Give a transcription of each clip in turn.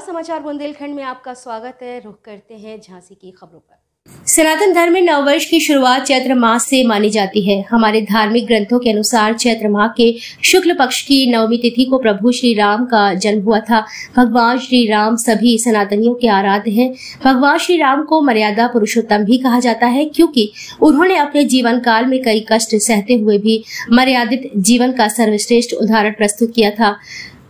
समाचार बुंदेलखंड में आपका स्वागत है। रुख करते हैं झांसी की खबरों पर। सनातन धर्म में नववर्ष की शुरुआत चैत्र मास से मानी जाती है। हमारे धार्मिक ग्रंथों के अनुसार चैत्र माह के शुक्ल पक्ष की नवमी तिथि को प्रभु श्री राम का जन्म हुआ था। भगवान श्री राम सभी सनातनियों के आराध्य हैं। भगवान श्री राम को मर्यादा पुरुषोत्तम भी कहा जाता है, क्योंकि उन्होंने अपने जीवन काल में कई कष्ट सहते हुए भी मर्यादित जीवन का सर्वश्रेष्ठ उदाहरण प्रस्तुत किया था।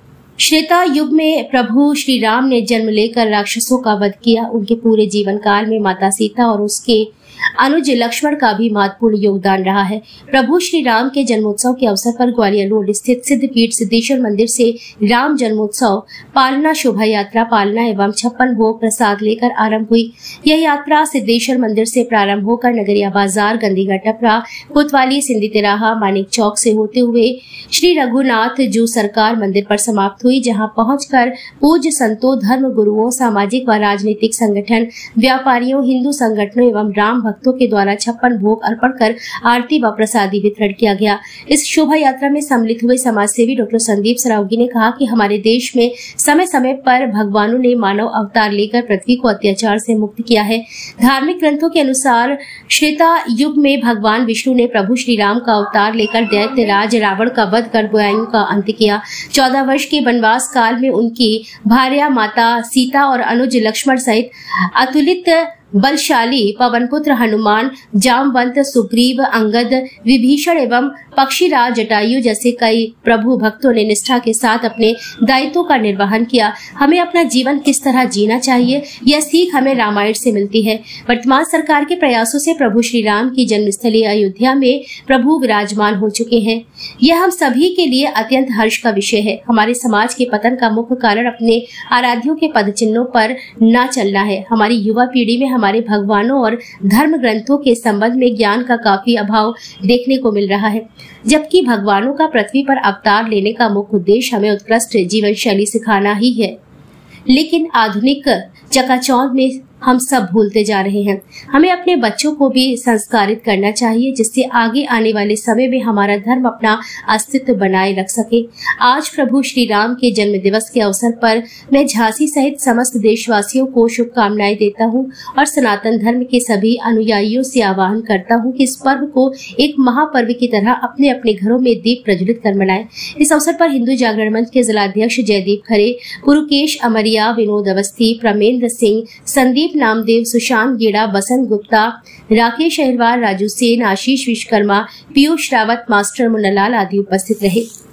श्रेता युग में प्रभु श्री राम ने जन्म लेकर राक्षसों का वध किया। उनके पूरे जीवन काल में माता सीता और उसके अनुज लक्ष्मण का भी महत्वपूर्ण योगदान रहा है। प्रभु श्री राम के जन्मोत्सव के अवसर पर ग्वालियर रोड स्थित सिद्धपीठ सिद्धेश्वर मंदिर से राम जन्मोत्सव पालना शोभा यात्रा पालना एवं 56 भोग प्रसाद लेकर आरंभ हुई। यह यात्रा सिद्धेश्वर मंदिर से प्रारंभ होकर नगरिया बाजार, गंदीगढ़ टपरा, कोतवाली, सिंधी तिराहा, मानिक चौक से होते हुए श्री रघुनाथ जू सरकार मंदिर पर समाप्त हुई, जहां पहुंचकर पूज्य संतों, धर्म गुरुओं, सामाजिक व राजनीतिक संगठन, व्यापारियों, हिंदू संगठनों एवं राम भक्तों के द्वारा 56 भोग अर्पण कर आरती व प्रसादी वितरण किया गया। इस शोभा यात्रा में सम्मिलित हुए समाज सेवी डॉक्टर संदीप सरावगी ने कहा कि हमारे देश में समय समय पर भगवानों ने मानव अवतार लेकर पृथ्वी को अत्याचार से मुक्त किया है। धार्मिक ग्रंथों के अनुसार श्रेता युग में भगवान विष्णु ने प्रभु श्री राम का अवतार लेकर दैत्य राज रावण का वध कर बुराइयों का अंत किया। 14 वर्ष के वनवास काल में उनकी भार्या माता सीता और अनुज लक्ष्मण सहित अतुलित बलशाली पवनपुत्र हनुमान, जामवंत, सुग्रीव, अंगद, विभीषण एवं पक्षीराज, जटायु जैसे कई प्रभु भक्तों ने निष्ठा के साथ अपने दायित्वों का निर्वहन किया। हमें अपना जीवन किस तरह जीना चाहिए, यह सीख हमें रामायण से मिलती है। वर्तमान सरकार के प्रयासों से प्रभु श्री राम की जन्मस्थली अयोध्या में प्रभु विराजमान हो चुके हैं। यह हम सभी के लिए अत्यंत हर्ष का विषय है। हमारे समाज के पतन का मुख्य कारण अपने आराध्यों के पद चिन्हों पर न चलना है। हमारी युवा पीढ़ी में हमारे भगवानों और धर्म ग्रंथों के संबंध में ज्ञान का काफी अभाव देखने को मिल रहा है, जबकि भगवानों का पृथ्वी पर अवतार लेने का मुख्य उद्देश्य हमें उत्कृष्ट जीवन शैली सिखाना ही है। लेकिन आधुनिक चकाचौंध में हम सब भूलते जा रहे हैं। हमें अपने बच्चों को भी संस्कारित करना चाहिए, जिससे आगे आने वाले समय में हमारा धर्म अपना अस्तित्व बनाए रख सके। आज प्रभु श्री राम के जन्म दिवस के अवसर पर मैं झांसी सहित समस्त देशवासियों को शुभकामनाएं देता हूं और सनातन धर्म के सभी अनुयायियों से आह्वान करता हूं कि इस पर्व को एक महापर्व की तरह अपने अपने घरों में दीप प्रज्वलित कर मनाएं। इस अवसर पर हिंदू जागरण मंच के जिलाध्यक्ष जयदीप खरे, पुरुकेश अमरिया, विनोद अवस्थी, प्रमेंद्र सिंह, संदीप नामदेव, सुशांत गेड़ा, बसंत गुप्ता, राकेश अहिरवार, राजू सेन, आशीष विश्वकर्मा, पीयूष रावत, मास्टर मुन्नालाल आदि उपस्थित रहे।